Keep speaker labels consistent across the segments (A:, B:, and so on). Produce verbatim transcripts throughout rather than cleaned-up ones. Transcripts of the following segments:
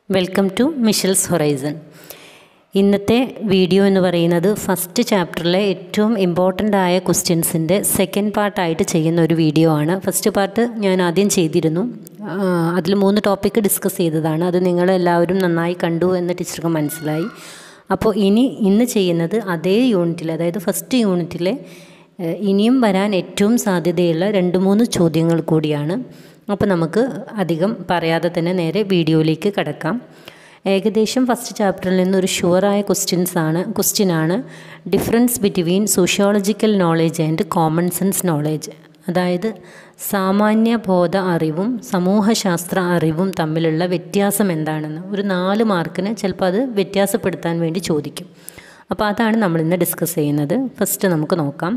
A: Welcome to Mishal's Horizon. ഇന്നത്തെ video എന്ന് പറയുന്നത് ഫസ്റ്റ് ചാപ്റ്ററിലെ ഏറ്റവും ഇമ്പോർട്ടൻ്റ് ആയ ക്വസ്റ്റ്യൻസിൻ്റെ സെക്കൻഡ് പാർട്ടായിട്ട് ചെയ്യുന്ന ഒരു വീഡിയോ ആണ്. ഫസ്റ്റ് പാർട്ട് ഞാൻ ആദ്യം ചെയ്തിരുന്നു, അതിൽ മൂന്ന് ടോപ്പിക്ക് ഡിസ്കസ് ചെയ്തതാണ്. അത് നിങ്ങളെല്ലാവരും നന്നായി കണ്ടു എന്ന് ടീച്ചർക്ക് മനസ്സിലായി. അപ്പോൾ ഇനി ഇന്ന് ചെയ്യുന്നത് അതേ യൂണിറ്റിൽ, അതായത് ഫസ്റ്റ് യൂണിറ്റിലെ ഇനിയും വരാൻ ഏറ്റവും സാധ്യതയുള്ള രണ്ട് മൂന്ന് ചോദ്യങ്ങൾ കൂടിയാണ്. അപ്പോൾ നമുക്ക് അധികം പറയാതെ തന്നെ നേരെ വീഡിയോയിലേക്ക് കടക്കാം. ഏകദേശം ഫസ്റ്റ് ചാപ്റ്ററിൽ നിന്നൊരു ഷുവറായ ക്വസ്റ്റ്യൻസ് ആണ് ക്വസ്റ്റ്യനാണ് difference between sociological knowledge and common sense knowledge. അതായത് സാമാന്യബോധ അറിവും സമൂഹശാസ്ത്ര അറിവും തമ്മിലുള്ള വ്യത്യാസം എന്താണെന്ന് ഒരു നാല് മാർക്കിന് ചിലപ്പോൾ അത് വ്യത്യാസപ്പെടുത്താൻ വേണ്ടി ചോദിക്കും. അപ്പോൾ അതാണ് നമ്മളിന്ന് ഡിസ്കസ് ചെയ്യുന്നത്. ഫസ്റ്റ് നമുക്ക് നോക്കാം.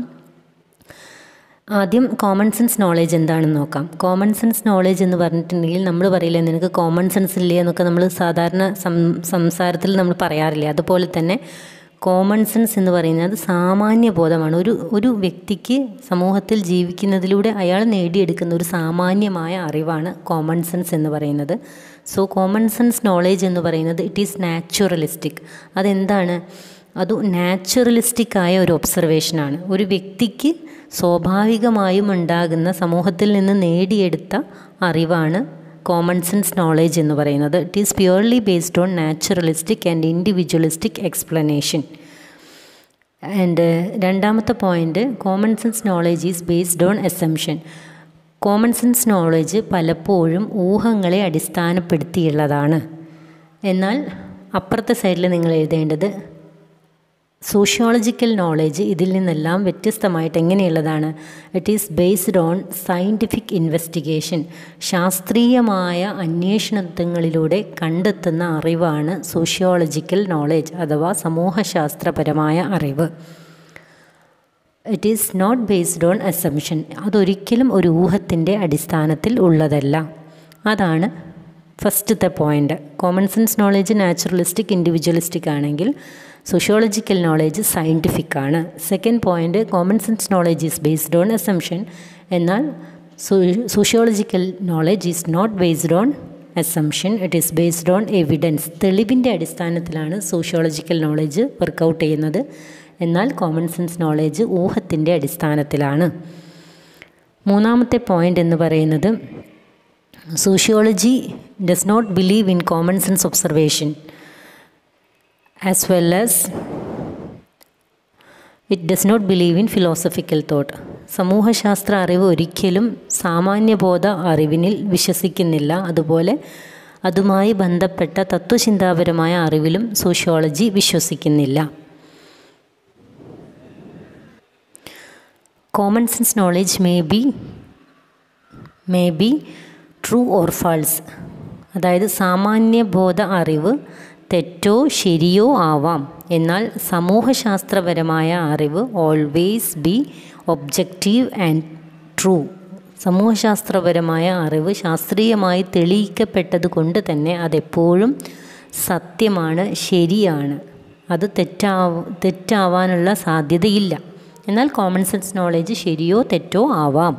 A: ആദ്യം കോമൺ സെൻസ് നോളേജ് എന്താണെന്ന് നോക്കാം. കോമൺ സെൻസ് നോളേജ് എന്ന് പറഞ്ഞിട്ടുണ്ടെങ്കിൽ നമ്മൾ പറയില്ലേ, നിനക്ക് കോമൺ സെൻസ് ഇല്ലേ എന്നൊക്കെ നമ്മൾ സാധാരണ സം സംസാരത്തിൽ നമ്മൾ പറയാറില്ലേ, അതുപോലെ തന്നെ കോമൺ സെൻസ് എന്ന് പറയുന്നത് സാമാന്യ ബോധമാണ്. ഒരു ഒരു വ്യക്തിക്ക് സമൂഹത്തിൽ ജീവിക്കുന്നതിലൂടെ അയാൾ നേടിയെടുക്കുന്ന ഒരു സാമാന്യമായ അറിവാണ് കോമൺ സെൻസ് എന്ന് പറയുന്നത്. സോ കോമൺ സെൻസ് നോളേജ് എന്ന് പറയുന്നത് ഇറ്റ് ഈസ് നാച്ചുറലിസ്റ്റിക്. അതെന്താണ്? അത് നാച്ചുറലിസ്റ്റിക് ആയ ഒരു ഒബ്സർവേഷനാണ്. ഒരു വ്യക്തിക്ക് സ്വാഭാവികമായും ഉണ്ടാകുന്ന സമൂഹത്തിൽ നിന്ന് നേടിയെടുത്ത അറിവാണ് കോമൺ സെൻസ് നോളേജ് എന്ന് പറയുന്നത്. It is purely based on naturalistic and individualistic explanation. And രണ്ടാമത്തെ point, common sense knowledge is based on assumption. Common sense knowledge പലപ്പോഴും ഊഹങ്ങളെ അടിസ്ഥാനപ്പെടുത്തിയുള്ളതാണ്. എന്നാൽ അപ്പുറത്തെ സൈഡിൽ നിങ്ങൾ എഴുതേണ്ടത് സോഷ്യോളജിക്കൽ നോളേജ് ഇതിൽ നിന്നെല്ലാം വ്യത്യസ്തമായിട്ട് എങ്ങനെയുള്ളതാണ്? It is based on scientific investigation. ശാസ്ത്രീയമായ അന്വേഷണങ്ങളിലൂടെ കണ്ടെത്തുന്ന അറിവാണ് സോഷ്യോളജിക്കൽ നോളേജ് അഥവാ സമൂഹശാസ്ത്രപരമായ അറിവ്. It is not based on assumption. അതൊരിക്കലും ഒരു ഊഹത്തിൻ്റെ അടിസ്ഥാനത്തിൽ ഉള്ളതല്ല. അതാണ് ഫസ്റ്റത്തെ point. Common sense knowledge naturalistic individualistic ആണെങ്കിൽ സോഷ്യോളജിക്കൽ നോളേജ് സയൻറ്റിഫിക് ആണ്. Second point, common sense knowledge is based on assumption. എന്നാൽ sociological knowledge is not based on assumption, it is based on evidence. തെളിവിൻ്റെ അടിസ്ഥാനത്തിലാണ് സോഷ്യോളജിക്കൽ നോളേജ് വർക്കൗട്ട് ചെയ്യുന്നത്. എന്നാൽ common sense knowledge ഊഹത്തിൻ്റെ അടിസ്ഥാനത്തിലാണ്. മൂന്നാമത്തെ point എന്ന് പറയുന്നത് sociology does not believe in common sense observation as well as it does not believe in philosophical thought. സമൂഹശാസ്ത്ര അറിവ് ഒരിക്കലും സാമാന്യബോധ അറിവിനിൽ വിശ്വസിക്കുന്നില്ല. അതുപോലെ അതുമായി ബന്ധപ്പെട്ട തത്വചിന്താപരമായ അറിവിലും സോഷ്യോളജി വിശ്വസിക്കുന്നില്ല. Common sense knowledge may be may be true or false. അതായത് സാമാന്യബോധ അറിവ് തെറ്റോ ശരിയോ ആവാം. എന്നാൽ സമൂഹശാസ്ത്രപരമായ അറിവ് always be objective and true. സമൂഹശാസ്ത്രപരമായ അറിവ് ശാസ്ത്രീയമായി തെളിയിക്കപ്പെട്ടത് കൊണ്ട് തന്നെ അതെപ്പോഴും സത്യമാണ്, ശരിയാണ്. അത് തെറ്റാവ തെറ്റാവാനുള്ള സാധ്യതയില്ല. എന്നാൽ കോമൺ സെൻസ് നോളേജ് ശരിയോ തെറ്റോ ആവാം.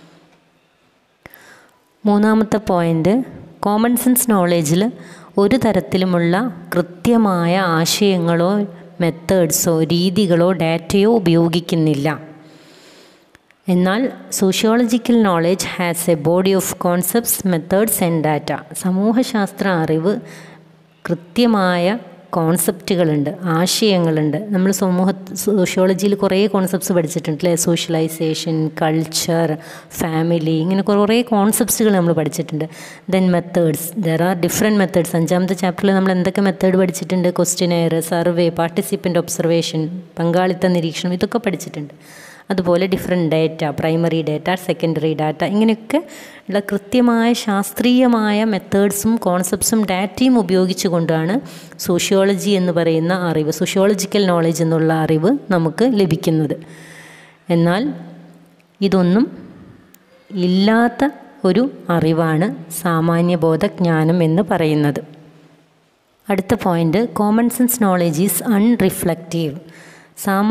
A: മൂന്നാമത്തെ പോയിൻ്റ്, കോമൺ സെൻസ് നോളേജിൽ ഒരു തരത്തിലുമുള്ള കൃത്യമായ ആശയങ്ങളോ മെത്തേഡ്സോ രീതികളോ ഡാറ്റയോ ഉപയോഗിക്കുന്നില്ല. എന്നാൽ sociological knowledge has a body of concepts, methods and data. സമൂഹശാസ്ത്ര അറിവ് കൃത്യമായ കോൺസെപ്റ്റുകളുണ്ട്, ആശയങ്ങളുണ്ട്. നമ്മൾ സമൂഹ സോഷ്യോളജിയിൽ കുറേ കോൺസെപ്റ്റ്സ് പഠിച്ചിട്ടുണ്ട് അല്ലേ? സോഷ്യലൈസേഷൻ, കൾച്ചർ, ഫാമിലി, ഇങ്ങനെ കുറേ കോൺസെപ്റ്റ്സുകൾ നമ്മൾ പഠിച്ചിട്ടുണ്ട്. Then methods, there are different methods. അഞ്ചാമത്തെ ചാപ്റ്ററിൽ നമ്മൾ എന്തൊക്കെ മെത്തേഡ് പഠിച്ചിട്ടുണ്ട്? ക്വസ്റ്റ്യനെയർ, സർവേ, പാർട്ടിസിപ്പൻ്റ് ഒബ്സർവേഷൻ, പങ്കാളിത്ത നിരീക്ഷണം, ഇതൊക്കെ പഠിച്ചിട്ടുണ്ട്. അതുപോലെ different data, primary data, secondary data, ഇങ്ങനെയൊക്കെ ഉള്ള കൃത്യമായ ശാസ്ത്രീയമായ മെത്തേഡ്സും കോൺസെപ്റ്റ്സും ഡാറ്റയും ഉപയോഗിച്ചു കൊണ്ടാണ് സോഷ്യോളജി എന്ന് പറയുന്ന അറിവ്, സോഷ്യോളജിക്കൽ നോളേജ് എന്നുള്ള അറിവ് നമുക്ക് ലഭിക്കുന്നത്. എന്നാൽ ഇതൊന്നും ഇല്ലാത്ത ഒരു അറിവാണ് സാമാന്യബോധജ്ഞാനം എന്ന് പറയുന്നത്. അടുത്ത point, common sense knowledge is unreflective.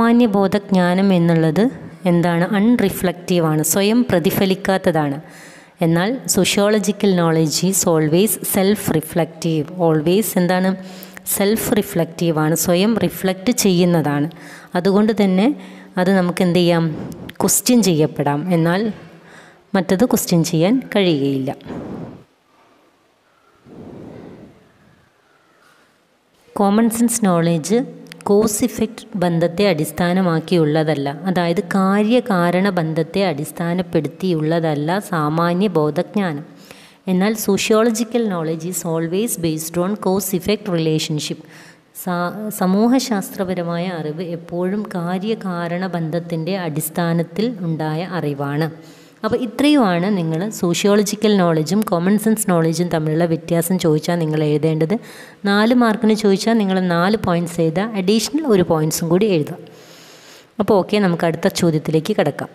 A: സാമാന്യബോധജ്ഞാനം എന്നുള്ളത് എന്താണ്? അൺറിഫ്ലക്റ്റീവാണ്, സ്വയം പ്രതിഫലിക്കാത്തതാണ്. എന്നാൽ sociological knowledge is always self reflective. Always എന്താണ്? സെൽഫ് റിഫ്ലക്റ്റീവാണ്, സ്വയം റിഫ്ലക്റ്റ് ചെയ്യുന്നതാണ്. അതുകൊണ്ട് തന്നെ അത് നമുക്ക് എന്ത് ചെയ്യാം? ക്വസ്റ്റ്യൻ ചെയ്യപ്പെടാം. എന്നാൽ മറ്റത് ക്വസ്റ്റ്യൻ ചെയ്യാൻ കഴിയുകയില്ല. Common sense knowledge cause effect ബന്ധത്തെ അടിസ്ഥാനമാക്കിയുള്ളതല്ല. അതായത് കാര്യകാരണ ബന്ധത്തെ അടിസ്ഥാനപ്പെടുത്തിയുള്ളതല്ല സാമാന്യ ബോധജ്ഞാനം. എന്നാൽ sociological knowledge is always based on cause effect relationship. സമൂഹശാസ്ത്രപരമായ അറിവ് എപ്പോഴും കാര്യകാരണ ബന്ധത്തിൻ്റെ അടിസ്ഥാനത്തിൽ ഉണ്ടായ അറിവാണ്. അപ്പോൾ ഇത്രയുമാണ് നിങ്ങൾ സോഷ്യോളജിക്കൽ നോളജും കോമൺ സെൻസ് നോളജും തമ്മിലുള്ള വ്യത്യാസം ചോദിച്ചാൽ നിങ്ങൾ എഴുതേണ്ടത്. നാല് മാർക്കിന് ചോദിച്ചാൽ നിങ്ങൾ നാല് പോയിൻറ്റ്സ് എഴുതുക, അഡീഷണൽ ഒരു പോയിൻറ്റ്സും കൂടി എഴുതുക. അപ്പോൾ ഓക്കെ, നമുക്ക് അടുത്ത ചോദ്യത്തിലേക്ക് കിടക്കാം.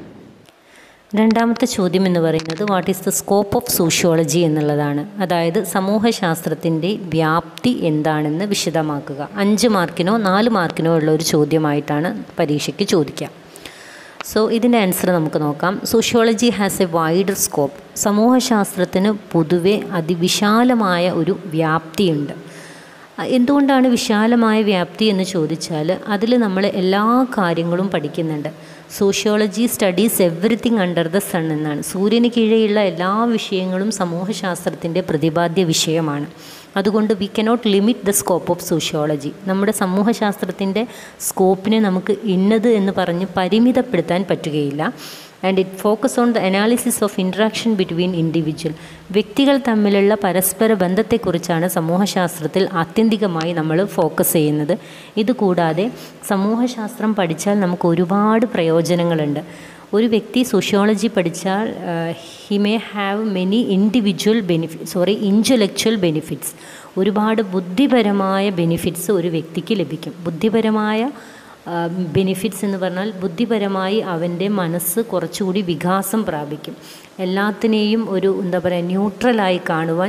A: രണ്ടാമത്തെ ചോദ്യം എന്ന് പറയുന്നത് what is the scope of sociology എന്നുള്ളതാണ്. അതായത് സമൂഹശാസ്ത്രത്തിൻ്റെ വ്യാപ്തി എന്താണെന്ന് വിശദമാക്കുക. അഞ്ച് മാർക്കിനോ നാല് മാർക്കിനോ ഉള്ള ഒരു ചോദ്യമായിട്ടാണ് പരീക്ഷയ്ക്ക് ചോദിക്കുക. സോ ഇതിൻ്റെ ആൻസർ നമുക്ക് നോക്കാം. Sociology has a wider scope. സമൂഹശാസ്ത്രത്തിന് പൊതുവെ അതിവിശാലമായ ഒരു വ്യാപ്തിയുണ്ട്. എന്തുകൊണ്ടാണ് വിശാലമായ വ്യാപ്തി എന്ന് ചോദിച്ചാൽ അതിൽ നമ്മൾ എല്ലാ കാര്യങ്ങളും പഠിക്കുന്നുണ്ട്. Sociology studies everything under the sun എന്നാണ്. സൂര്യന് കീഴെയുള്ള എല്ലാ വിഷയങ്ങളും സമൂഹശാസ്ത്രത്തിൻ്റെ പ്രതിപാദ്യ വിഷയമാണ്. അതുകൊണ്ട് we cannot limit the scope of sociology. നമ്മുടെ സമൂഹശാസ്ത്രത്തിൻ്റെ സ്കോപ്പിനെ നമുക്ക് ഇന്നത് എന്ന് പറഞ്ഞ് പരിമിതപ്പെടുത്താൻ പറ്റുകയില്ല. And it focus on the analysis of interaction between individual. വ്യക്തികൾ തമ്മിലുള്ള പരസ്പര ബന്ധത്തെക്കുറിച്ചാണ് സമൂഹശാസ്ത്രത്തിൽ ആത്യന്തികമായി നമ്മൾ ഫോക്കസ് ചെയ്യുന്നത്. ഇതുകൂടാതെ സമൂഹശാസ്ത്രം പഠിച്ചാൽ നമുക്ക് ഒരുപാട് പ്രയോജനങ്ങളുണ്ട്. ഒരു വ്യക്തി സോഷ്യോളജി പഠിച്ചാൽ he may have many individual benefit sorry intellectual benefits. ഒരുപാട് ബുദ്ധിപരമായ ബെനിഫിറ്റ്സ് ഒരു വ്യക്തിക്ക് ലഭിക്കും. ബുദ്ധിപരമായ ബെനിഫിറ്റ്സ് എന്ന് പറഞ്ഞാൽ ബുദ്ധിപരമായി അവൻ്റെ മനസ്സ് കുറച്ചുകൂടി വികാസം പ്രാപിക്കും. എല്ലാത്തിനെയും ഒരു എന്താ പറയുക ന്യൂട്രലായി കാണുവാൻ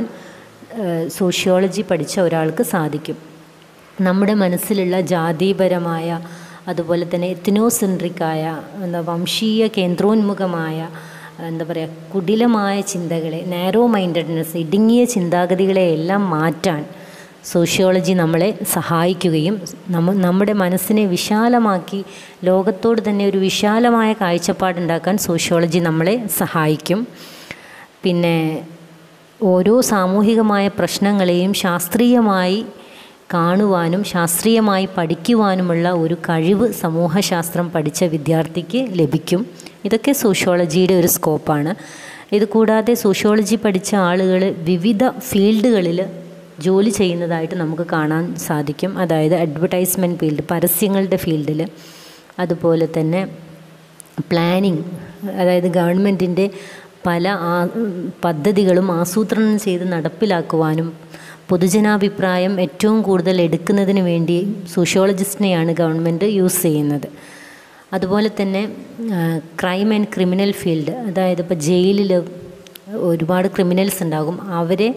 A: സോഷ്യോളജി പഠിച്ച ഒരാൾക്ക് സാധിക്കും. നമ്മുടെ മനസ്സിലുള്ള ജാതിപരമായ അതുപോലെ തന്നെ എത്നോസെൻട്രിക്കായ എന്താ വംശീയ കേന്ദ്രോന്മുഖമായ എന്താ പറയുക കുടിലമായ ചിന്തകളെ, നാരോ മൈൻഡഡ്നെസ്, ഇടുങ്ങിയ ചിന്താഗതികളെ എല്ലാം മാറ്റാൻ സോഷ്യോളജി നമ്മളെ സഹായിക്കുകയും നമ്മ നമ്മുടെ മനസ്സിനെ വിശാലമാക്കി ലോകത്തോട് തന്നെ ഒരു വിശാലമായ കാഴ്ചപ്പാടുണ്ടാക്കാൻ സോഷ്യോളജി നമ്മളെ സഹായിക്കും. പിന്നെ ഓരോ സാമൂഹികമായ പ്രശ്നങ്ങളെയും ശാസ്ത്രീയമായി കാണുവാനും ശാസ്ത്രീയമായി പഠിക്കുവാനുമുള്ള ഒരു കഴിവ് സമൂഹശാസ്ത്രം പഠിച്ച വിദ്യാർത്ഥിക്ക് ലഭിക്കും. ഇതൊക്കെ സോഷ്യോളജിയുടെ ഒരു സ്കോപ്പാണ്. ഇത് കൂടാതെ സോഷ്യോളജി പഠിച്ച ആളുകൾ വിവിധ ഫീൽഡുകളിൽ ജോലി ചെയ്യുന്നതായിട്ട് നമുക്ക് കാണാൻ സാധിക്കും. അതായത് അഡ്വർടൈസ്മെൻറ്റ് ഫീൽഡ്, പരസ്യങ്ങളുടെ ഫീൽഡിൽ, അതുപോലെ തന്നെ പ്ലാനിങ്, അതായത് ഗവൺമെൻറ്റിൻ്റെ പല ആ പദ്ധതികളും ആസൂത്രണം ചെയ്ത് നടപ്പിലാക്കുവാനും പൊതുജനാഭിപ്രായം ഏറ്റവും കൂടുതൽ എടുക്കുന്നതിന് വേണ്ടി സോഷ്യോളജിസ്റ്റിനെയാണ് ഗവൺമെൻറ് യൂസ് ചെയ്യുന്നത്. അതുപോലെ തന്നെ ക്രൈം ആൻഡ് ക്രിമിനൽ ഫീൽഡ്, അതായത് ഇപ്പോൾ ജയിലിൽ ഒരുപാട് ക്രിമിനൽസ് ഉണ്ടാകും. അവരെ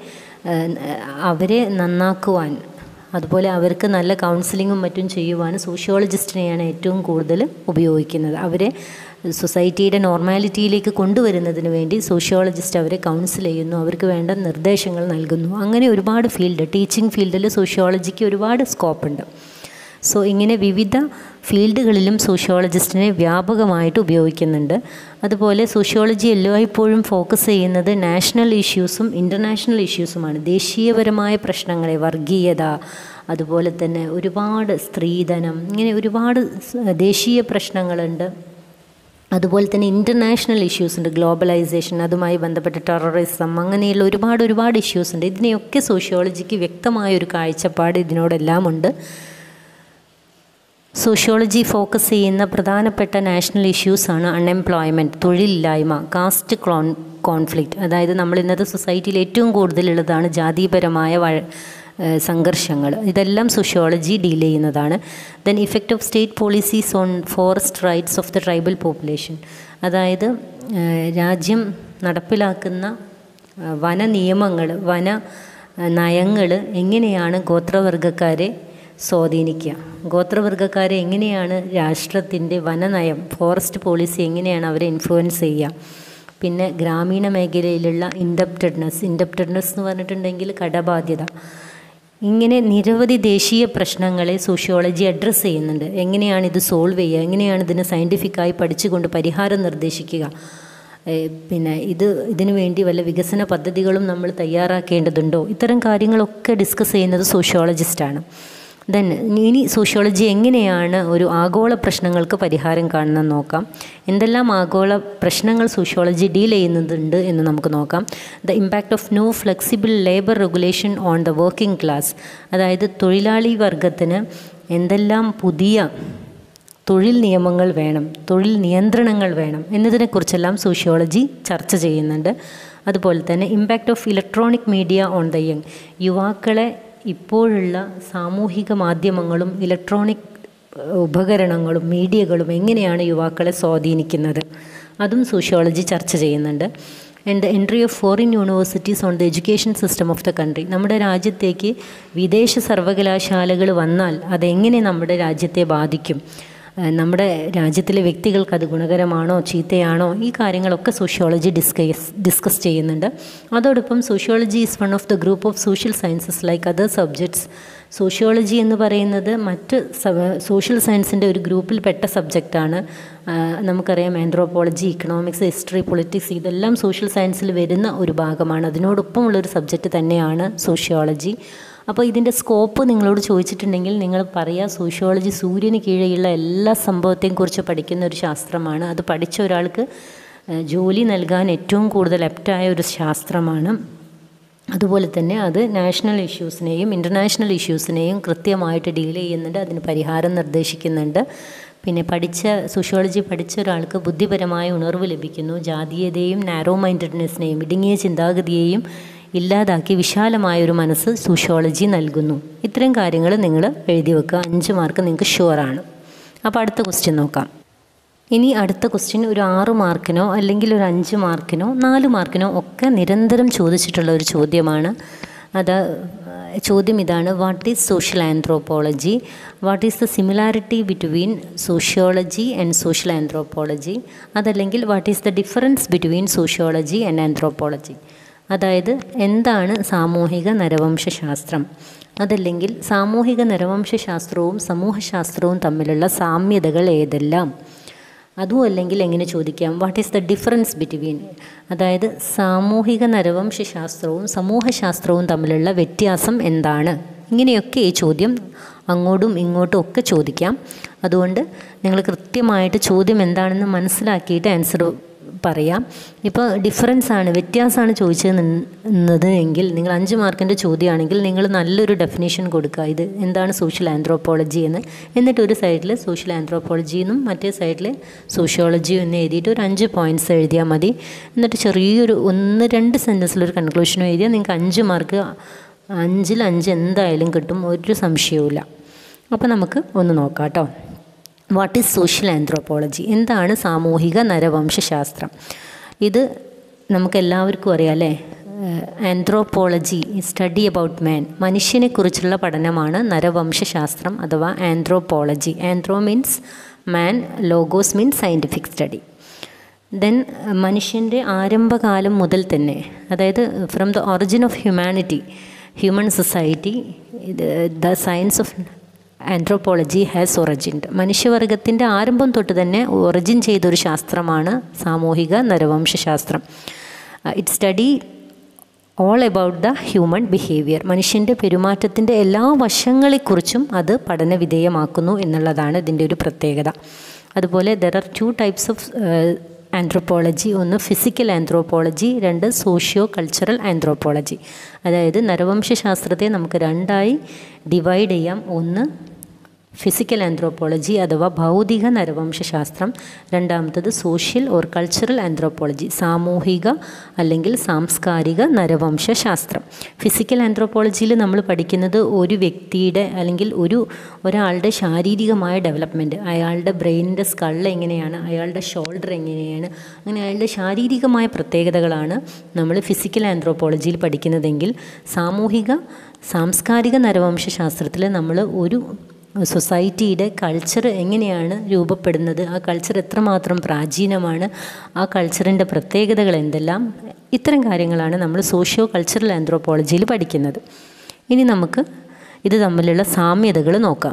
A: അവരെ നന്നാക്കുവാൻ, അതുപോലെ അവർക്ക് നല്ല കൗൺസിലിങ്ങും മറ്റും ചെയ്യുവാൻ സോഷ്യോളജിസ്റ്റിനെയാണ് ഏറ്റവും കൂടുതൽ ഉപയോഗിക്കുന്നത്. അവരെ സൊസൈറ്റിയുടെ നോർമാലിറ്റിയിലേക്ക് കൊണ്ടുവരുന്നതിന് വേണ്ടി സോഷ്യോളജിസ്റ്റ് അവരെ കൗൺസിൽ ചെയ്യുന്നു, അവർക്ക് വേണ്ട നിർദ്ദേശങ്ങൾ നൽകുന്നു. അങ്ങനെ ഒരുപാട് ഫീൽഡ്, ടീച്ചിങ് ഫീൽഡിൽ സോഷ്യോളജിക്ക് ഒരുപാട് സ്കോപ്പുണ്ട്. സോ ഇങ്ങനെ വിവിധ ഫീൽഡുകളിലും സോഷ്യോളജിസ്റ്റിനെ വ്യാപകമായിട്ട് ഉപയോഗിക്കുന്നുണ്ട്. അതുപോലെ സോഷ്യോളജി എല്ലായ്പ്പോഴും ഫോക്കസ് ചെയ്യുന്നത് നാഷണൽ ഇഷ്യൂസും ഇൻ്റർനാഷണൽ ഇഷ്യൂസുമാണ്. ദേശീയപരമായ പ്രശ്നങ്ങളെ, വർഗീയത, അതുപോലെ തന്നെ ഒരുപാട് സ്ത്രീധനം, ഇങ്ങനെ ഒരുപാട് ദേശീയ പ്രശ്നങ്ങളുണ്ട്. അതുപോലെ തന്നെ ഇൻ്റർനാഷണൽ ഇഷ്യൂസ് ഉണ്ട്, ഗ്ലോബലൈസേഷൻ, അതുമായി ബന്ധപ്പെട്ട ടെററിസം, അങ്ങനെയുള്ള ഒരുപാട് ഒരുപാട് ഇഷ്യൂസ് ഉണ്ട്. ഇതിനെയൊക്കെ സോഷ്യോളജിക്ക് വ്യക്തമായൊരു കാഴ്ചപ്പാട് ഇതിനോടെല്ലാം ഉണ്ട്. സോഷ്യോളജി ഫോക്കസ് ചെയ്യുന്ന പ്രധാനപ്പെട്ട നാഷണൽ ഇഷ്യൂസാണ് അൺഎംപ്ലോയ്മെൻറ്റ്, തൊഴിലില്ലായ്മ, കാസ്റ്റ് ക്ലോൺ കോൺഫ്ലിക്റ്റ്, അതായത് നമ്മൾ ഇന്നത്തെ സൊസൈറ്റിയിൽ ഏറ്റവും കൂടുതലുള്ളതാണ് ജാതിപരമായ വഴ സംഘർഷങ്ങൾ. ഇതെല്ലാം സോഷ്യോളജി ഡീൽ ചെയ്യുന്നതാണ്. Then effect of state policies on forest rights of the tribal population, അതായത് രാജ്യം നടപ്പിലാക്കുന്ന വന നിയമങ്ങൾ, വന നയങ്ങൾ എങ്ങനെയാണ് ഗോത്രവർഗക്കാരെ സ്വാധീനിക്കുക, ഗോത്രവർഗക്കാരെ എങ്ങനെയാണ് രാഷ്ട്രത്തിൻ്റെ വനനയം, ഫോറസ്റ്റ് പോളിസി എങ്ങനെയാണ് അവരെ ഇൻഫ്ലുവൻസ് ചെയ്യുക. പിന്നെ ഗ്രാമീണ മേഖലയിലുള്ള ഇൻഡപ്റ്റഡ്നെസ് ഇൻഡപ്റ്റഡ്നെസ് എന്ന് പറഞ്ഞിട്ടുണ്ടെങ്കിൽ കടബാധ്യത. ഇങ്ങനെ നിരവധി ദേശീയ പ്രശ്നങ്ങളെ സോഷ്യോളജി അഡ്രസ്സ് ചെയ്യുന്നുണ്ട്. എങ്ങനെയാണ് ഇത് സോൾവ് ചെയ്യുക, എങ്ങനെയാണ് ഇതിന് സയൻറ്റിഫിക്കായി പഠിച്ചുകൊണ്ട് പരിഹാരം നിർദ്ദേശിക്കുക, പിന്നെ ഇത് ഇതിനു വേണ്ടി വല്ല വികസന പദ്ധതികളും നമ്മൾ തയ്യാറാക്കേണ്ടതുണ്ടോ, ഇത്തരം കാര്യങ്ങളൊക്കെ ഡിസ്കസ് ചെയ്യുന്നത് സോഷ്യോളജിസ്റ്റാണ്. ദെൻ ഇനി സോഷ്യോളജി എങ്ങനെയാണ് ഒരു ആഗോള പ്രശ്നങ്ങൾക്ക് പരിഹാരം കാണുന്നതെന്ന് നോക്കാം. എന്തെല്ലാം ആഗോള പ്രശ്നങ്ങൾ സോഷ്യോളജി ഡീൽ ചെയ്യുന്നുണ്ട് എന്ന് നമുക്ക് നോക്കാം. The impact of new flexible labour regulation on the working class, അതായത് തൊഴിലാളി വർഗത്തിന് എന്തെല്ലാം പുതിയ തൊഴിൽ നിയമങ്ങൾ വേണം, തൊഴിൽ നിയന്ത്രണങ്ങൾ വേണം എന്നതിനെക്കുറിച്ചെല്ലാം സോഷ്യോളജി ചർച്ച ചെയ്യുന്നുണ്ട്. അതുപോലെ തന്നെ impact of electronic media on the young, യുവാക്കളെ ഇപ്പോഴുള്ള സാമൂഹിക മാധ്യമങ്ങളും ഇലക്ട്രോണിക് ഉപകരണങ്ങളും മീഡിയകളും എങ്ങനെയാണ് യുവാക്കളെ സ്വാധീനിക്കുന്നത്, അതും സോഷ്യോളജി ചർച്ച ചെയ്യുന്നുണ്ട്. And the entry of foreign universities on the education system of the country, നമ്മുടെ രാജ്യത്തേക്ക് വിദേശ സർവകലാശാലകൾ വന്നാൽ അതെങ്ങനെ നമ്മുടെ രാജ്യത്തെ ബാധിക്കും, നമ്മുടെ രാജ്യത്തിലെ വ്യക്തികൾക്ക് അത് ഗുണകരമാണോ ചീത്തയാണോ, ഈ കാര്യങ്ങളൊക്കെ സോഷ്യോളജി ഡിസ്കസ് ഡിസ്കസ് ചെയ്യുന്നുണ്ട്. അതോടൊപ്പം sociology is one of the group of social sciences like other subjects. Sociology എന്ന് പറയുന്നത് മറ്റ് സോഷ്യൽ സയൻസിൻ്റെ ഒരു ഗ്രൂപ്പിൽപ്പെട്ട സബ്ജക്റ്റാണ്. നമുക്കറിയാം ആന്ത്രോപോളജി, ഇക്കണോമിക്സ്, ഹിസ്റ്ററി, പൊളിറ്റിക്സ് ഇതെല്ലാം സോഷ്യൽ സയൻസിൽ വരുന്ന ഒരു ഭാഗമാണ്. അതിനോടൊപ്പമുള്ളൊരു സബ്ജക്റ്റ് തന്നെയാണ് സോഷ്യോളജി. അപ്പോൾ ഇതിൻ്റെ സ്കോപ്പ് നിങ്ങളോട് ചോദിച്ചിട്ടുണ്ടെങ്കിൽ നിങ്ങൾ പറയുക സോഷ്യോളജി സൂര്യന് കീഴെയുള്ള എല്ലാ സംഭവത്തെയും കുറിച്ച് പഠിക്കുന്ന ഒരു ശാസ്ത്രമാണ്. അത് പഠിച്ച ഒരാൾക്ക് ജോലി നൽകാൻ ഏറ്റവും കൂടുതൽ ആപ്റ്റായ ഒരു ശാസ്ത്രമാണ്. അതുപോലെ തന്നെ അത് നാഷണൽ ഇഷ്യൂസിനെയും ഇൻ്റർനാഷണൽ ഇഷ്യൂസിനെയും കൃത്യമായിട്ട് ഡീൽ ചെയ്യുന്നുണ്ട്, അതിന് പരിഹാരം നിർദ്ദേശിക്കുന്നുണ്ട്. പിന്നെ പഠിച്ച സോഷ്യോളജി പഠിച്ച ഒരാൾക്ക് ബുദ്ധിപരമായ ഉണർവ് ലഭിക്കുന്നു. ജാതീയതയും നാരോ മൈൻഡഡ്നെസ്സിനെയും ഇടുങ്ങിയ ചിന്താഗതിയെയും ഇല്ലാതാക്കി വിശാലമായൊരു മനസ്സ് സോഷ്യോളജി നൽകുന്നു. ഇത്തരം കാര്യങ്ങൾ നിങ്ങൾ എഴുതി വെക്കുക. അഞ്ച് മാർക്ക് നിങ്ങൾക്ക് ഷുവറാണ്. അപ്പോൾ അടുത്ത ക്വസ്റ്റ്യൻ നോക്കാം. ഇനി അടുത്ത ക്വസ്റ്റ്യൻ ഒരു ആറ് മാർക്കിനോ അല്ലെങ്കിൽ ഒരു അഞ്ച് മാർക്കിനോ നാല് മാർക്കിനോ ഒക്കെ നിരന്തരം ചോദിച്ചിട്ടുള്ള ഒരു ചോദ്യമാണ്. അത് ചോദ്യം ഇതാണ്: what is social anthropology? What is the similarity between sociology and social anthropology? അതല്ലെങ്കിൽ what is the difference between sociology and anthropology? അതായത് എന്താണ് സാമൂഹിക നരവംശാസ്ത്രം, അതല്ലെങ്കിൽ സാമൂഹിക നരവംശാസ്ത്രവും സമൂഹശാസ്ത്രവും തമ്മിലുള്ള സാമ്യതകൾ ഏതെല്ലാം? അതും അല്ലെങ്കിൽ എങ്ങനെ ചോദിക്കാം, what is the difference between, അതായത് സാമൂഹിക നരവംശാസ്ത്രവും സമൂഹശാസ്ത്രവും തമ്മിലുള്ള വ്യത്യാസം എന്താണ്? ഇങ്ങനെയൊക്കെ ഈ ചോദ്യം അങ്ങോട്ടും ഇങ്ങോട്ടും ഒക്കെ ചോദിക്കാം. അതുകൊണ്ട് നിങ്ങൾ കൃത്യമായിട്ട് ചോദ്യം എന്താണെന്ന് മനസ്സിലാക്കിയിട്ട് ആൻസർ പറയാം. ഇപ്പോൾ ഡിഫറൻസ് ആണ്, വ്യത്യാസമാണ് ചോദിച്ചത് എങ്കിൽ നിങ്ങൾ അഞ്ച് മാർക്കിൻ്റെ ചോദ്യമാണെങ്കിൽ നിങ്ങൾ നല്ലൊരു ഡെഫിനേഷൻ കൊടുക്കുക, ഇത് എന്താണ് സോഷ്യൽ ആന്ത്രോപോളജി എന്ന്. എന്നിട്ട് ഒരു സൈഡിൽ സോഷ്യൽ ആന്ത്രോപോളജി എന്നും മറ്റേ സൈഡിൽ സോഷ്യോളജിയും എന്ന് എഴുതിയിട്ട് ഒരു അഞ്ച് പോയിൻറ്റ്സ് എഴുതിയാൽ മതി. എന്നിട്ട് ചെറിയൊരു ഒന്ന് രണ്ട് സെൻറ്റൻസിലൊരു കൺക്ലൂഷനും എഴുതിയാൽ നിങ്ങൾക്ക് അഞ്ച് മാർക്ക് അഞ്ചിൽ അഞ്ച് എന്തായാലും കിട്ടും, ഒരു സംശയവുമില്ല. അപ്പോൾ നമുക്ക് ഒന്ന് നോക്കാം കേട്ടോ. What is social anthropology? എന്താണ് സാമൂഹിക നരവംശാസ്ത്രം? ഇത് നമുക്കെല്ലാവർക്കും അറിയാം അല്ലേ. ആന്ത്രോപോളജി സ്റ്റഡി അബൌട്ട് മാൻ, മനുഷ്യനെക്കുറിച്ചുള്ള പഠനമാണ് നരവംശാസ്ത്രം അഥവാ anthropology. Anthro means man, logos means scientific study. Then മനുഷ്യൻ്റെ ആരംഭകാലം മുതൽ തന്നെ, അതായത് from the origin of humanity, human society, the science of anthropology has origined. മനുഷ്യവർഗത്തിൻ്റെ ആരംഭം തൊട്ട് തന്നെ ഒറിജിൻ ചെയ്തൊരു ശാസ്ത്രമാണ് സാമൂഹിക നരവംശാസ്ത്രം. It study all about the human behaviour, മനുഷ്യൻ്റെ പെരുമാറ്റത്തിൻ്റെ എല്ലാ വശങ്ങളെക്കുറിച്ചും അത് പഠനവിധേയമാക്കുന്നു എന്നുള്ളതാണ് ഇതിൻ്റെ ഒരു പ്രത്യേകത. അതുപോലെ there are two types of anthropology. ഒന്ന് ഫിസിക്കൽ ആന്ത്രോപോളജി, രണ്ട് സോഷ്യോ കൾച്ചറൽ ആന്ത്രോപോളജി. അതായത് നരവംശാസ്ത്രത്തെ നമുക്ക് രണ്ടായി ഡിവൈഡ് ചെയ്യാം. ഒന്ന് ഫിസിക്കൽ ആന്ത്രോപോളജി അഥവാ ഭൗതിക നരവംശാസ്ത്രം, രണ്ടാമത്തത് സോഷ്യൽ ഓർ കൾച്ചറൽ ആന്ത്രോപോളജി, സാമൂഹിക അല്ലെങ്കിൽ സാംസ്കാരിക നരവംശാസ്ത്രം. ഫിസിക്കൽ ആന്ത്രോപോളജിയിൽ നമ്മൾ പഠിക്കുന്നത് ഒരു വ്യക്തിയുടെ അല്ലെങ്കിൽ ഒരു ഒരാളുടെ ശാരീരികമായ ഡെവലപ്മെൻറ്റ്, അയാളുടെ ബ്രെയിനിൻ്റെ സ്കള് എങ്ങനെയാണ്, അയാളുടെ ഷോൾഡർ എങ്ങനെയാണ്, അങ്ങനെ അയാളുടെ ശാരീരികമായ പ്രത്യേകതകളാണ് നമ്മൾ ഫിസിക്കൽ ആന്ത്രോപോളജിയിൽ പഠിക്കുന്നതെങ്കിൽ സാമൂഹിക സാംസ്കാരിക നരവംശാസ്ത്രത്തിൽ നമ്മൾ ഒരു സൊസൈറ്റിയുടെ കൾച്ചർ എങ്ങനെയാണ് രൂപപ്പെടുന്നത്, ആ കൾച്ചർ എത്രമാത്രം പ്രാചീനമാണ്, ആ കൾച്ചറിൻ്റെ പ്രത്യേകതകൾ എന്തെല്ലാം, ഇത്തരം കാര്യങ്ങളാണ് നമ്മൾ സോഷ്യോ കൾച്ചറൽ ആന്ത്രോപോളജിയിൽ പഠിക്കുന്നത്. ഇനി നമുക്ക് ഇത് തമ്മിലുള്ള സാമ്യതകൾ നോക്കാം.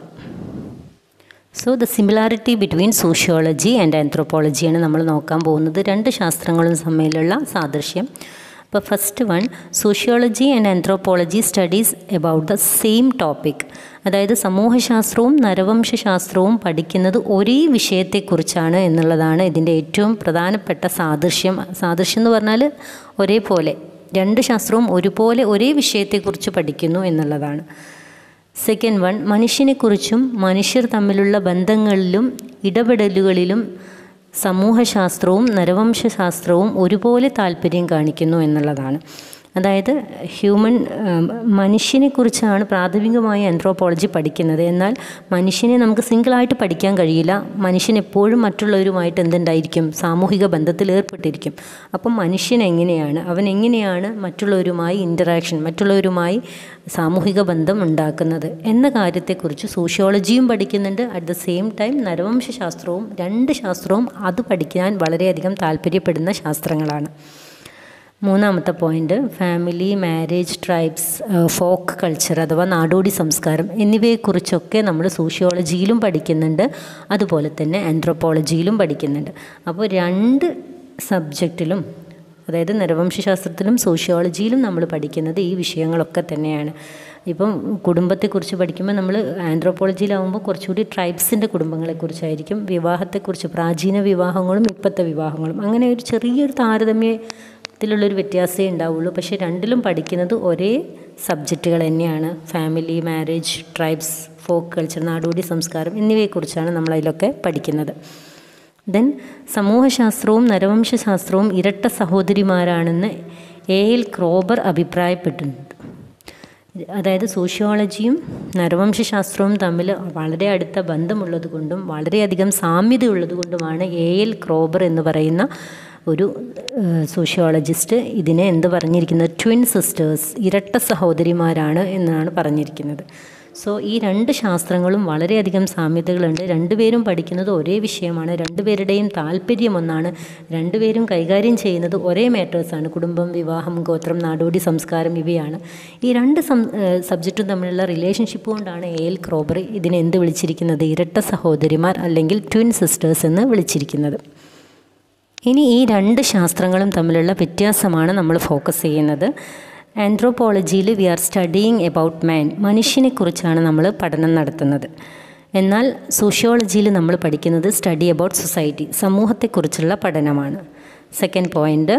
A: So the similarity between sociology and ആന്ത്രോപോളജിയാണ് നമ്മൾ നോക്കാൻ പോകുന്നത്. രണ്ട് ശാസ്ത്രങ്ങളും തമ്മിലുള്ള സാദൃശ്യം. അപ്പോൾ first one, sociology and anthropology studies about the same topic. അതായത് സമൂഹശാസ്ത്രവും നരവംശാസ്ത്രവും പഠിക്കുന്നത് ഒരേ വിഷയത്തെക്കുറിച്ചാണ് എന്നുള്ളതാണ് ഇതിൻ്റെ ഏറ്റവും പ്രധാനപ്പെട്ട സാദൃശ്യം. സാദൃശ്യം എന്ന് പറഞ്ഞാൽ ഒരേപോലെ, രണ്ട് ശാസ്ത്രവും ഒരുപോലെ ഒരേ വിഷയത്തെക്കുറിച്ച് പഠിക്കുന്നു എന്നുള്ളതാണ്. സെക്കൻഡ് വൺ, മനുഷ്യനെക്കുറിച്ചും മനുഷ്യർ തമ്മിലുള്ള ബന്ധങ്ങളിലും ഇടപെടലുകളിലും സമൂഹശാസ്ത്രവും നരവംശാസ്ത്രവും ഒരുപോലെ താല്പര്യം കാണിക്കുന്നു എന്നുള്ളതാണ്. അതായത് ഹ്യൂമൻ മനുഷ്യനെക്കുറിച്ചാണ് പ്രാഥമികമായി ആന്ത്രോപോളജി പഠിക്കുന്നത്. എന്നാൽ മനുഷ്യനെ നമുക്ക് സിംഗിളായിട്ട് പഠിക്കാൻ കഴിയില്ല. മനുഷ്യൻ എപ്പോഴും മറ്റുള്ളവരുമായിട്ട് എന്തുണ്ടായിരിക്കും, സാമൂഹിക ബന്ധത്തിൽ ഏർപ്പെട്ടിരിക്കും. അപ്പം മനുഷ്യൻ എങ്ങനെയാണ്, അവൻ എങ്ങനെയാണ് മറ്റുള്ളവരുമായി ഇൻറ്ററാക്ഷൻ, മറ്റുള്ളവരുമായി സാമൂഹിക ബന്ധം ഉണ്ടാക്കുന്നത് എന്ന കാര്യത്തെക്കുറിച്ച് സോഷ്യോളജിയും പഠിക്കുന്നുണ്ട്. അറ്റ് ദ സെയിം ടൈം നരവംശാസ്ത്രവും, രണ്ട് ശാസ്ത്രവും അത് പഠിക്കാൻ വളരെയധികം താല്പര്യപ്പെടുന്ന ശാസ്ത്രങ്ങളാണ്. മൂന്നാമത്തെ point, family, marriage, tribes, folk culture അഥവാ നാടോടി സംസ്കാരം എന്നിവയെക്കുറിച്ചൊക്കെ നമ്മൾ സോഷ്യോളജിയിലും പഠിക്കുന്നുണ്ട്, അതുപോലെ തന്നെ ആന്ത്രോപോളജിയിലും പഠിക്കുന്നുണ്ട്. അപ്പോൾ രണ്ട് സബ്ജക്റ്റിലും, അതായത് നരവംശാസ്ത്രത്തിലും സോഷ്യോളജിയിലും നമ്മൾ പഠിക്കുന്നത് ഈ വിഷയങ്ങളൊക്കെ തന്നെയാണ്. ഇപ്പം കുടുംബത്തെക്കുറിച്ച് പഠിക്കുമ്പോൾ നമ്മൾ ആന്ത്രോപോളജിയിലാവുമ്പോൾ കുറച്ചുകൂടി ട്രൈബ്സിൻ്റെ കുടുംബങ്ങളെക്കുറിച്ചായിരിക്കും, വിവാഹത്തെക്കുറിച്ച് പ്രാചീന വിവാഹങ്ങളും ഇപ്പോഴത്തെ വിവാഹങ്ങളും, അങ്ങനെ ഒരു ചെറിയൊരു താരതമ്യ ത്തിലുള്ളൊരു വ്യത്യാസമേ ഉണ്ടാവുള്ളൂ. പക്ഷേ രണ്ടിലും പഠിക്കുന്നത് ഒരേ സബ്ജക്റ്റുകൾ തന്നെയാണ്. Family, marriage, tribes, folk culture, നാടോടി സംസ്കാരം എന്നിവയെക്കുറിച്ചാണ് നമ്മളതിലൊക്കെ പഠിക്കുന്നത്. ദെൻ സമൂഹശാസ്ത്രവും നരവംശാസ്ത്രവും ഇരട്ട സഹോദരിമാരാണെന്ന് എ എൽ ക്രോബർ അഭിപ്രായപ്പെട്ടിട്ടുണ്ട്. അതായത് സോഷ്യോളജിയും നരവംശാസ്ത്രവും തമ്മിൽ വളരെ അടുത്ത ബന്ധമുള്ളത് കൊണ്ടും വളരെയധികം സാമ്യതയുള്ളത് കൊണ്ടുമാണ് എ എൽ ക്രോബർ എന്ന് പറയുന്ന ഒരു സോഷ്യോളജിസ്റ്റ് ഇതിനെ എന്ത് പറഞ്ഞിരിക്കുന്നത്, ട്വിൻ സിസ്റ്റേഴ്സ്, ഇരട്ട സഹോദരിമാരാണ് എന്നാണ് പറഞ്ഞിരിക്കുന്നത്. സോ ഈ രണ്ട് ശാസ്ത്രങ്ങളും വളരെയധികം സാമ്യതകളുണ്ട്. രണ്ടുപേരും പഠിക്കുന്നത് ഒരേ വിഷയമാണ്, രണ്ടുപേരുടെയും താല്പര്യം ഒന്നാണ്, രണ്ടുപേരും കൈകാര്യം ചെയ്യുന്നത് ഒരേ മാറ്റേഴ്സാണ്. കുടുംബം, വിവാഹം, ഗോത്രം, നാടോടി സംസ്കാരം ഇവയാണ്. ഈ രണ്ട് സം സബ്ജക്റ്റും തമ്മിലുള്ള റിലേഷൻഷിപ്പ് കൊണ്ടാണ് എ എൽ ക്രോബർ ഇതിനെ എന്ത് വിളിച്ചിരിക്കുന്നത്, ഇരട്ട സഹോദരിമാർ അല്ലെങ്കിൽ ട്വിൻ സിസ്റ്റേഴ്സ് എന്ന് വിളിച്ചിരിക്കുന്നത്. ഇനി ഈ രണ്ട് ശാസ്ത്രങ്ങളും തമ്മിലുള്ള വ്യത്യാസമാണ് നമ്മൾ ഫോക്കസ് ചെയ്യുന്നത്. ആന്ത്രോപോളജിയിൽ we are studying about man, മനുഷ്യനെക്കുറിച്ചാണ് നമ്മൾ പഠനം നടത്തുന്നത്. എന്നാൽ സോഷ്യോളജിയിൽ നമ്മൾ പഠിക്കുന്നത് സ്റ്റഡി അബൌട്ട് സൊസൈറ്റി, സമൂഹത്തെക്കുറിച്ചുള്ള പഠനമാണ്. സെക്കൻഡ് പോയിൻ്റ്,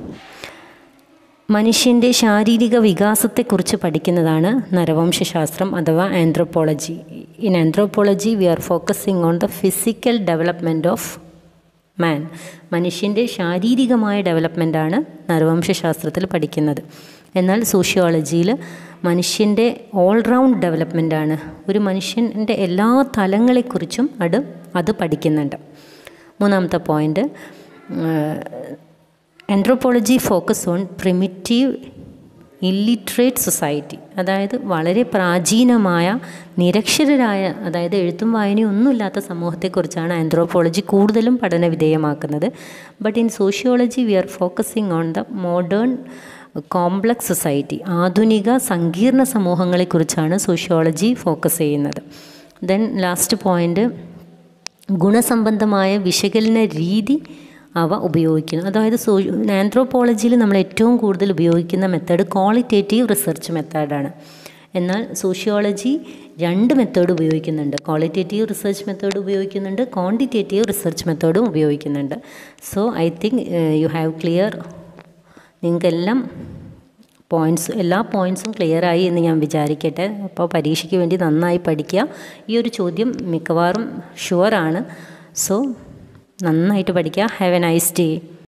A: മനുഷ്യൻ്റെ ശാരീരിക വികാസത്തെക്കുറിച്ച് പഠിക്കുന്നതാണ് നരവംശാസ്ത്രം അഥവാ ആന്ത്രോപോളജി. In anthropology we are focusing on the physical development of man, മനുഷ്യൻ്റെ ശാരീരികമായ ഡെവലപ്മെൻറ്റാണ് നരവംശാസ്ത്രത്തിൽ പഠിക്കുന്നത്. എന്നാൽ സോഷ്യോളജിയിൽ മനുഷ്യൻ്റെ ഓൾറൗണ്ട് ഡെവലപ്മെൻറ്റാണ്, ഒരു മനുഷ്യൻ്റെ എല്ലാ തലങ്ങളെക്കുറിച്ചും അത് അത് പഠിക്കുന്നുണ്ട്. മൂന്നാമത്തെ point, anthropology focus on primitive illiterate society, അതായത് വളരെ പ്രാചീനമായ നിരക്ഷരരായ, അതായത് എഴുത്തും വായനയും ഒന്നുമില്ലാത്ത സമൂഹത്തെക്കുറിച്ചാണ് ആന്ത്രോപോളജി കൂടുതലും പഠന വിധേയമാക്കുന്നത്. But in sociology we are focusing on the modern complex society, ആധുനിക സങ്കീർണ സമൂഹങ്ങളെക്കുറിച്ചാണ് സോഷ്യോളജി ഫോക്കസ് ചെയ്യുന്നത്. ദെൻ ലാസ്റ്റ് പോയിൻ്റ്, ഗുണസംബന്ധമായ വിശകലന രീതി അവ ഉപയോഗിക്കുന്നു. അതായത് സോ ആന്ത്രോപോളജിയിൽ നമ്മൾ ഏറ്റവും കൂടുതൽ ഉപയോഗിക്കുന്ന മെത്തേഡ് ക്വാളിറ്റേറ്റീവ് റിസർച്ച് മെത്തേഡാണ്. എന്നാൽ സോഷ്യോളജി രണ്ട് മെത്തേഡ് ഉപയോഗിക്കുന്നുണ്ട്, ക്വാളിറ്റേറ്റീവ് റിസർച്ച് മെത്തേഡ് ഉപയോഗിക്കുന്നുണ്ട്, ക്വാണ്ടിറ്റേറ്റീവ് റിസർച്ച് മെത്തേഡും ഉപയോഗിക്കുന്നുണ്ട്. So I think you have clear, നിങ്ങൾക്കെല്ലാം പോയിൻറ്റ്സ് എല്ലാ പോയിൻറ്റ്സും ക്ലിയറായി എന്ന് ഞാൻ വിചാരിക്കട്ടെ. അപ്പോൾ പരീക്ഷയ്ക്ക് വേണ്ടി നന്നായി പഠിക്കുക. ഈ ഒരു ചോദ്യം മിക്കവാറും ഷുവറാണ്. സോ നന്നായിട്ട് പഠിക്കുക. Have a nice day.